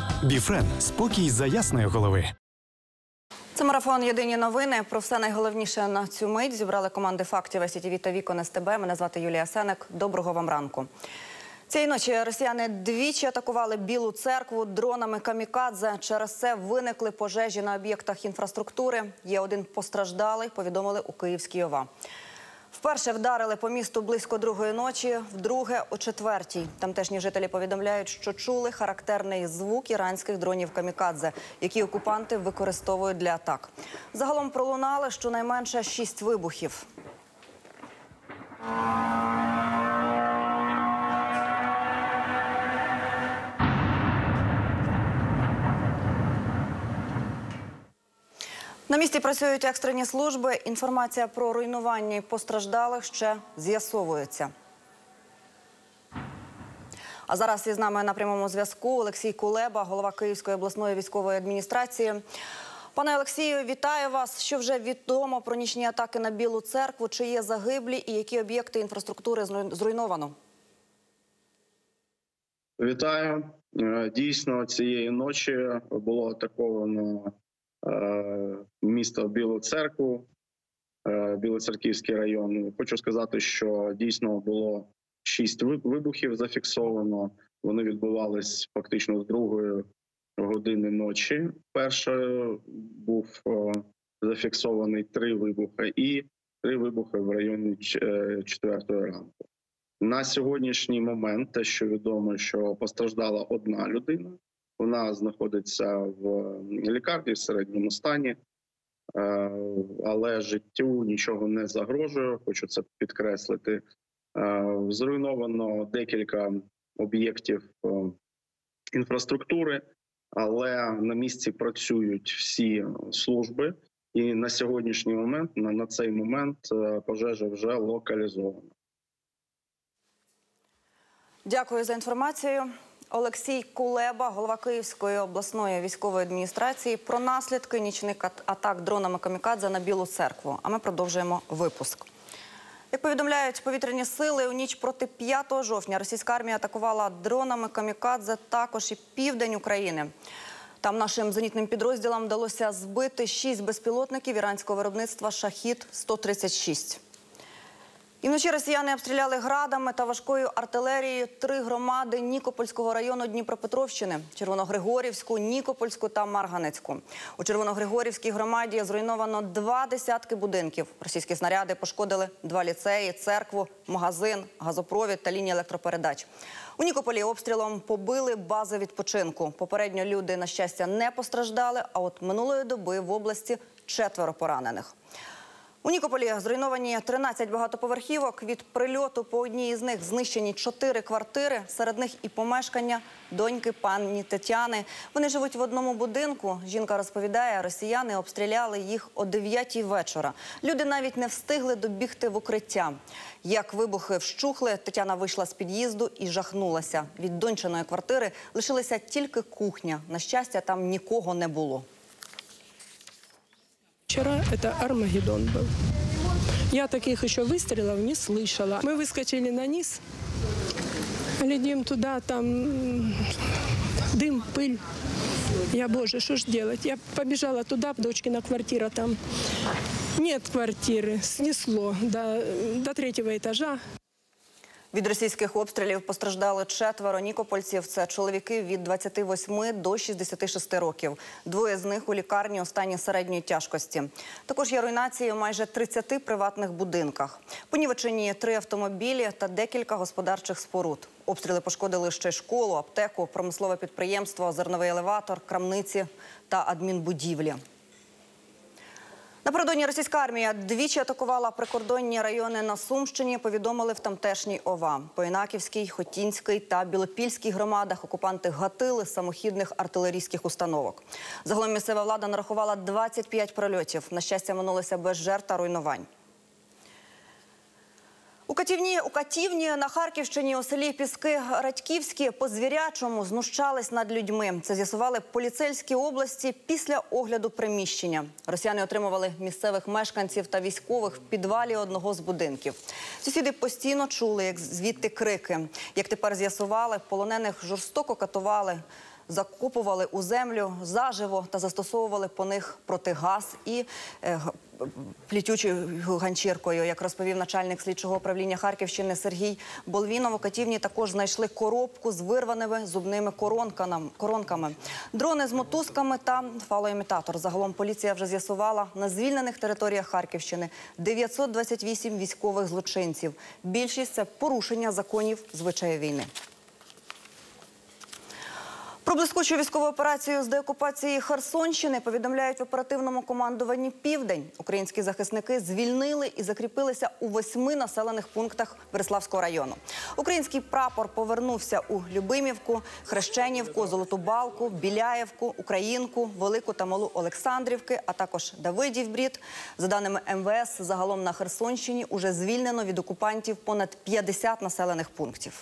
Біфрен – спокій за ясної голови. Це марафон «Єдині новини». Про все найголовніше на цю мить зібрали команди фактів СІТВ та Вікон СТБ. Мене звати Юлія Сенек. Доброго вам ранку. Цієї ночі росіяни двічі атакували Білу церкву дронами камікадзе. Через це виникли пожежі на об'єктах інфраструктури. Є один постраждалий, повідомили у Київській ОВА. Вперше вдарили по місту близько 2-ї ночі, вдруге – о 4-й. Тамтешні жителі повідомляють, що чули характерний звук іранських дронів камікадзе, які окупанти використовують для атак. Загалом пролунали щонайменше 6 вибухів. На місці працюють екстрені служби. Інформація про руйнування і постраждалих ще з'ясовується. А зараз із нами на прямому зв'язку Олексій Кулеба, голова Київської обласної військової адміністрації. Пане Олексію, вітаю вас. Що вже відомо про нічні атаки на Білу церкву? Чи є загиблі і які об'єкти інфраструктури зруйновано? Вітаю. Дійсно, цієї ночі було атаковано місто Білу церкву, Білоцерківський район. Хочу сказати, що дійсно було 6 вибухів зафіксовано. Вони відбувались фактично з 2-ї години ночі. Перший був зафіксований 3 вибухи і 3 вибухи в районі 4-ї ранку. На сьогоднішній момент те, що відомо, що постраждала одна людина. Вона знаходиться в лікарні в середньому стані, але життю нічого не загрожує, хочу це підкреслити. Зруйновано декілька об'єктів інфраструктури, але на місці працюють всі служби. І на сьогоднішній момент, на цей момент пожежа вже локалізована. Дякую за інформацію. Олексій Кулеба, голова Київської обласної військової адміністрації, про наслідки нічних атак дронами камікадзе на Білу церкву. А ми продовжуємо випуск. Як повідомляють повітряні сили, у ніч проти 5 жовтня російська армія атакувала дронами камікадзе також і південь України. Там нашим зенітним підрозділам вдалося збити 6 безпілотників іранського виробництва «Шахід-136». І вночі росіяни обстріляли градами та важкою артилерією 3 громади Нікопольського району Дніпропетровщини – Червоногригорівську, Нікопольську та Марганецьку. У Червоногригорівській громаді зруйновано 2 десятки будинків. Російські снаряди пошкодили 2 ліцеї, церкву, магазин, газопровід та лінії електропередач. У Нікополі обстрілом побили бази відпочинку. Попередньо люди, на щастя, не постраждали, а от минулої доби в області 4 поранених. У Нікополі зруйновані 13 багатоповерхівок. Від прильоту по одній із них знищені 4 квартири. Серед них і помешкання доньки пані Тетяни. Вони живуть в одному будинку. Жінка розповідає, росіяни обстріляли їх о 9-й вечора. Люди навіть не встигли добігти в укриття. Як вибухи вщухли, Тетяна вийшла з під'їзду і жахнулася. Від доньчиної квартири лишилася тільки кухня. На щастя, там нікого не було. Вчера это Армагеддон был. Я таких еще выстрелов не слышала. Мы выскочили на низ, глядим туда, там дым, пыль. Я, боже, что ж делать? Я побежала туда, дочкина квартира там. Нет квартиры, снесло до 3-го этажа. Від російських обстрілів постраждали 4 нікопольців. Це чоловіки від 28 до 66 років. 2 з них у лікарні у стані середньої тяжкості. Також є руйнації у майже 30 приватних будинках. Понівечені 3 автомобілі та декілька господарчих споруд. Обстріли пошкодили ще й школу, аптеку, промислове підприємство, зерновий елеватор, крамниці та адмінбудівлі. Напередодні російська армія двічі атакувала прикордонні райони на Сумщині, повідомили в тамтешній ОВА. По Інаківській, Хотінській та Білопільській громадах окупанти гатили самохідних артилерійських установок. Загалом місцева влада нарахувала 25 прильотів. На щастя, минулося без жертв та руйнувань. У Катівні на Харківщині у селі Піски Радьківські по-звірячому знущались над людьми. Це з'ясували поліцейські області після огляду приміщення. Росіяни отримували місцевих мешканців та військових в підвалі одного з будинків. Сусіди постійно чули, як звідти крики. Як тепер з'ясували, полонених жорстоко катували. закопували у землю заживо та застосовували по них протигаз і плетючою ганчіркою. Як розповів начальник слідчого управління Харківщини Сергій Болвінов, у катівні також знайшли коробку з вирваними зубними коронками, дрони з мотузками та фалоімітатор. Загалом поліція вже з'ясувала на звільнених територіях Харківщини 928 військових злочинців. Більшість – це порушення законів звичаю війни. Про блискучу військову операцію з деокупації Херсонщини повідомляють в оперативному командуванні «Південь». Українські захисники звільнили і закріпилися у 8 населених пунктах Береславського району. Український прапор повернувся у Любимівку, Хрещенівку, Золоту Балку, Біляєвку, Українку, Велику та Малу Олександрівки, а також Давидів Брід. За даними МВС, загалом на Херсонщині уже звільнено від окупантів понад 50 населених пунктів.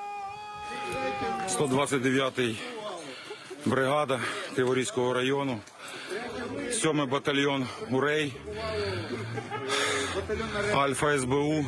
129-й бригада Криворізького району, 7-й батальйон УРЕЙ, Альфа СБУ.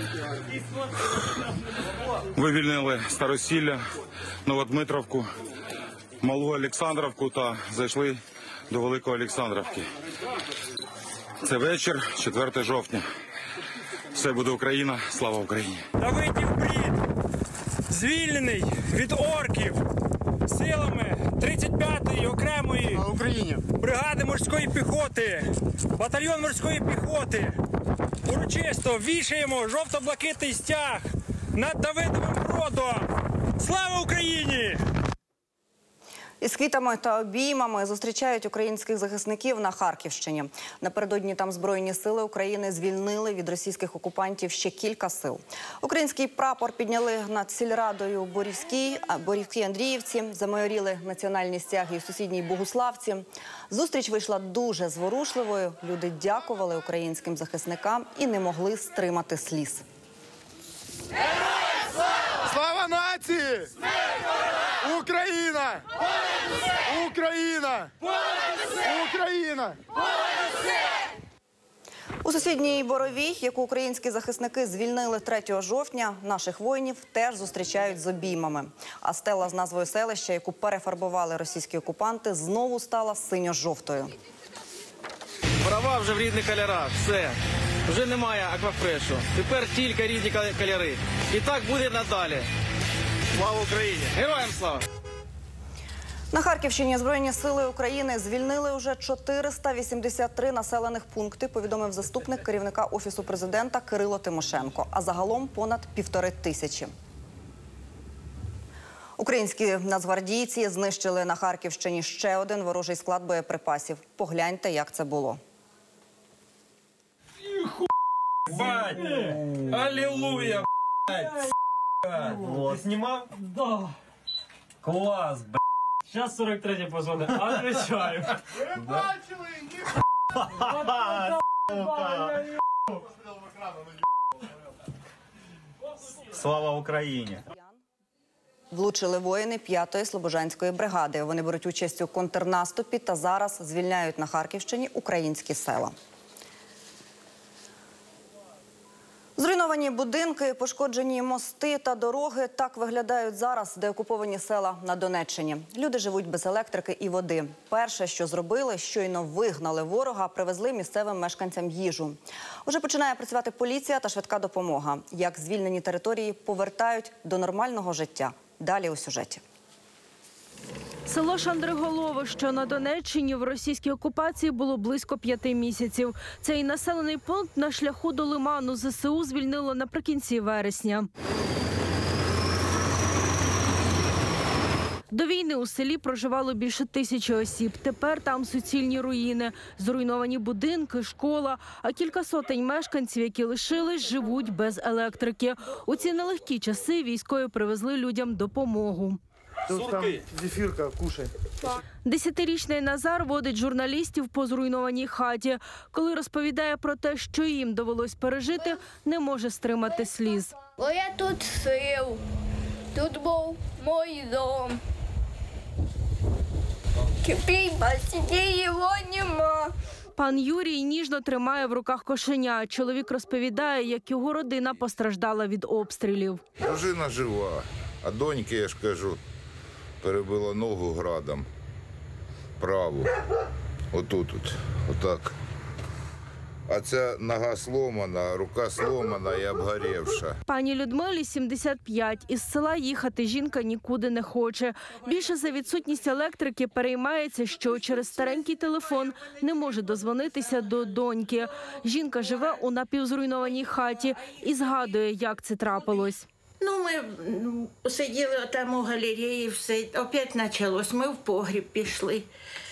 Вивільнили Старосілля, Новодмитровку, Малу Олександрівку та зайшли до Великої Олександрівки. Це вечір, 4 жовтня. Все буде Україна, слава Україні! Давидів Брід звільнений від орків силами 35-ї окремої бригади морської піхоти, батальйон морської піхоти. Урочисто вішаємо жовто-блакитний стяг над Давидовим Бродом. Слава Україні! Із квітами та обіймами зустрічають українських захисників на Харківщині. Напередодні там Збройні сили України звільнили від російських окупантів ще кілька сил. Український прапор підняли над сільрадою Борівській Андріївці, замайоріли національні стяги у сусідній Богуславці. Зустріч вийшла дуже зворушливою. Люди дякували українським захисникам і не могли стримати сліз. Слава нації! Україна! Україна! Україна! У сусідній Боровій, яку українські захисники звільнили 3 жовтня, наших воїнів теж зустрічають з обіймами. А стела з назвою селища, яку перефарбували російські окупанти, знову стала синьо-жовтою. Борова вже в рідних кольорах, все. Вже немає аквафрешу. Тепер тільки рідні кольори. І так буде надалі. Слава Україні! Героям слава! На Харківщині Збройні сили України звільнили уже 483 населених пункти, повідомив заступник керівника Офісу президента Кирило Тимошенко, а загалом понад 1500. Українські нацгвардійці знищили на Харківщині ще один ворожий склад боєприпасів. Погляньте, як це було. Аллилуйя, Ти знімав? Да. Клас, блядь. Зараз 43-й позвонить. Отвечаю. Ви бачили? Слава Україні! Влучили воїни 5-ї Слобожанської бригади. Вони беруть участь у контрнаступі та зараз звільняють на Харківщині українські села. Зруйновані будинки, пошкоджені мости та дороги – так виглядають зараз деокуповані села на Донеччині. Люди живуть без електрики і води. Перше, що зробили, щойно вигнали ворога, привезли місцевим мешканцям їжу. Уже починає працювати поліція та швидка допомога. Як звільнені території повертають до нормального життя. Далі у сюжеті. Село Шандриголове, що на Донеччині, в російській окупації було близько 5 місяців. Цей населений пункт на шляху до Лиману ЗСУ звільнило наприкінці вересня. До війни у селі проживало більше 1000 осіб. Тепер там суцільні руїни, зруйновані будинки, школа, а кілька сотень мешканців, які лишились, живуть без електрики. У ці нелегкі часи військові привезли людям допомогу. Тут там зефірка, кушай. 10-річний Назар водить журналістів по зруйнованій хаті. Коли розповідає про те, що їм довелось пережити, не може стримати сліз. Бо я тут жив, тут був мій дом. Тепер його нема. Пан Юрій ніжно тримає в руках кошеня. Чоловік розповідає, як його родина постраждала від обстрілів. Дружина жива, а доньки, я ж кажу, перебило ногу градом. Праву. Отут, отак. А ця нога сломана, рука сломана і обгорівша. Пані Людмилі 75. Із села їхати жінка нікуди не хоче. Більше за відсутність електрики переймається, що через старенький телефон не може дозвонитися до доньки. Жінка живе у напівзруйнованій хаті і згадує, як це трапилось. Ми сиділи там у галереї, все, опять почалось, ми в погріб пішли.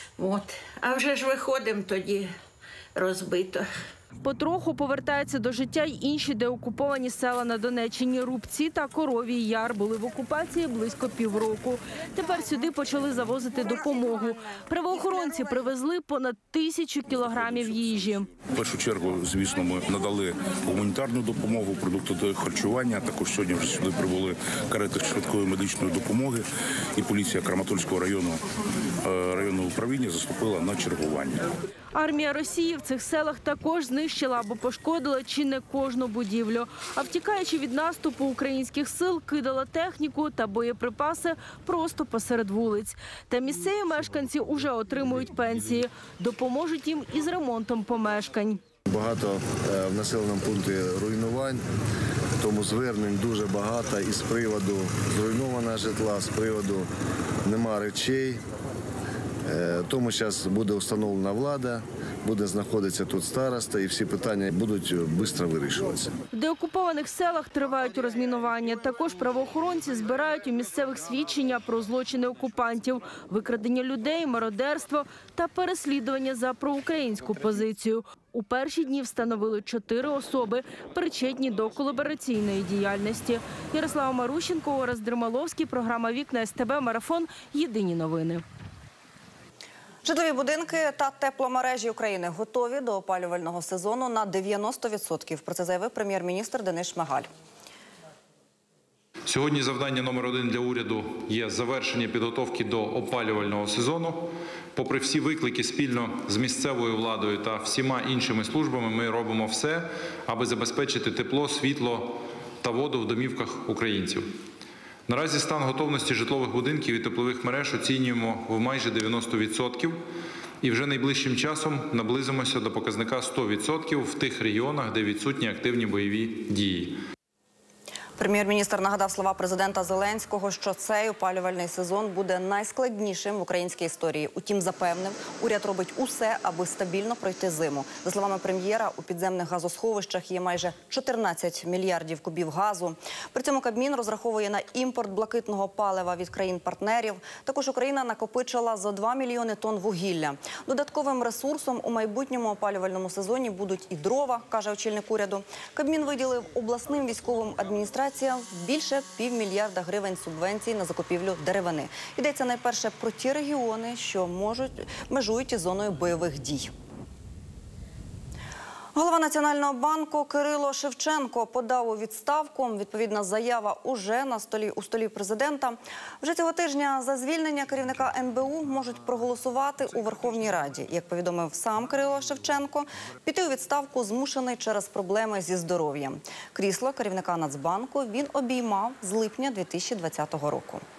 А вже ж виходимо тоді розбито. Потроху повертаються до життя й інші деокуповані села на Донеччині. Рубці та Коровій Яр були в окупації близько півроку. Тепер сюди почали завозити допомогу. Правоохоронці привезли понад 1000 кілограмів їжі. В першу чергу, звісно, ми надали гуманітарну допомогу, продукти харчування. Також сьогодні вже сюди прибули карети швидкої медичної допомоги. І поліція Краматорського районного управління заступила на чергування. Армія Росії в цих селах також знищила або пошкодила чи не кожну будівлю. А втікаючи від наступу українських сил, кидала техніку та боєприпаси просто посеред вулиць. Та місцеві мешканці уже отримують пенсії. Допоможуть їм із ремонтом помешкань. Багато в населеному пункті руйнувань, тому звернень дуже багато і з приводу зруйнованого житла, з приводу нема речей. Тому зараз буде встановлена влада, буде знаходитися тут староста, і всі питання будуть швидко вирішуватися. В деокупованих селах тривають розмінування. Також правоохоронці збирають у місцевих свідчення про злочини окупантів, викрадення людей, мародерство та переслідування за проукраїнську позицію. У перші дні встановили 4 особи, причетні до колабораційної діяльності. Ярослава Марущенко, Орес Дермаловський, програма «Вікна СТБ», Марафон, Єдині новини. Житлові будинки та тепломережі України готові до опалювального сезону на 90%. Про це заявив прем'єр-міністр Денис Шмигаль. Сьогодні завдання номер 1 для уряду є завершення підготовки до опалювального сезону. Попри всі виклики, спільно з місцевою владою та всіма іншими службами ми робимо все, аби забезпечити тепло, світло та воду в домівках українців. Наразі стан готовності житлових будинків і теплових мереж оцінюємо в майже 90%. І вже найближчим часом наблизимося до показника 100% в тих регіонах, де відсутні активні бойові дії. Прем'єр-міністр нагадав слова президента Зеленського, що цей опалювальний сезон буде найскладнішим в українській історії. Утім, запевнив, уряд робить усе, аби стабільно пройти зиму. За словами прем'єра, у підземних газосховищах є майже 14 мільярдів кубів газу. При цьому Кабмін розраховує на імпорт блакитного палива від країн-партнерів. Також Україна накопичила за 2 мільйони тонн вугілля. Додатковим ресурсом у майбутньому опалювальному сезоні будуть і дрова, каже очільник уряду. Кабмін виділив обласним військовим адміністраціям більше $500 мільярда гривень субвенцій на закупівлю деревини. Йдеться найперше про ті регіони, що межують із зоною бойових дій. Голова Національного банку Кирило Шевченко подав у відставку. Відповідна заява уже у столі президента. Вже цього тижня за звільнення керівника НБУ можуть проголосувати у Верховній Раді. Як повідомив сам Кирило Шевченко, піти у відставку змушений через проблеми зі здоров'ям. Крісло керівника Нацбанку він обіймав з липня 2020 року.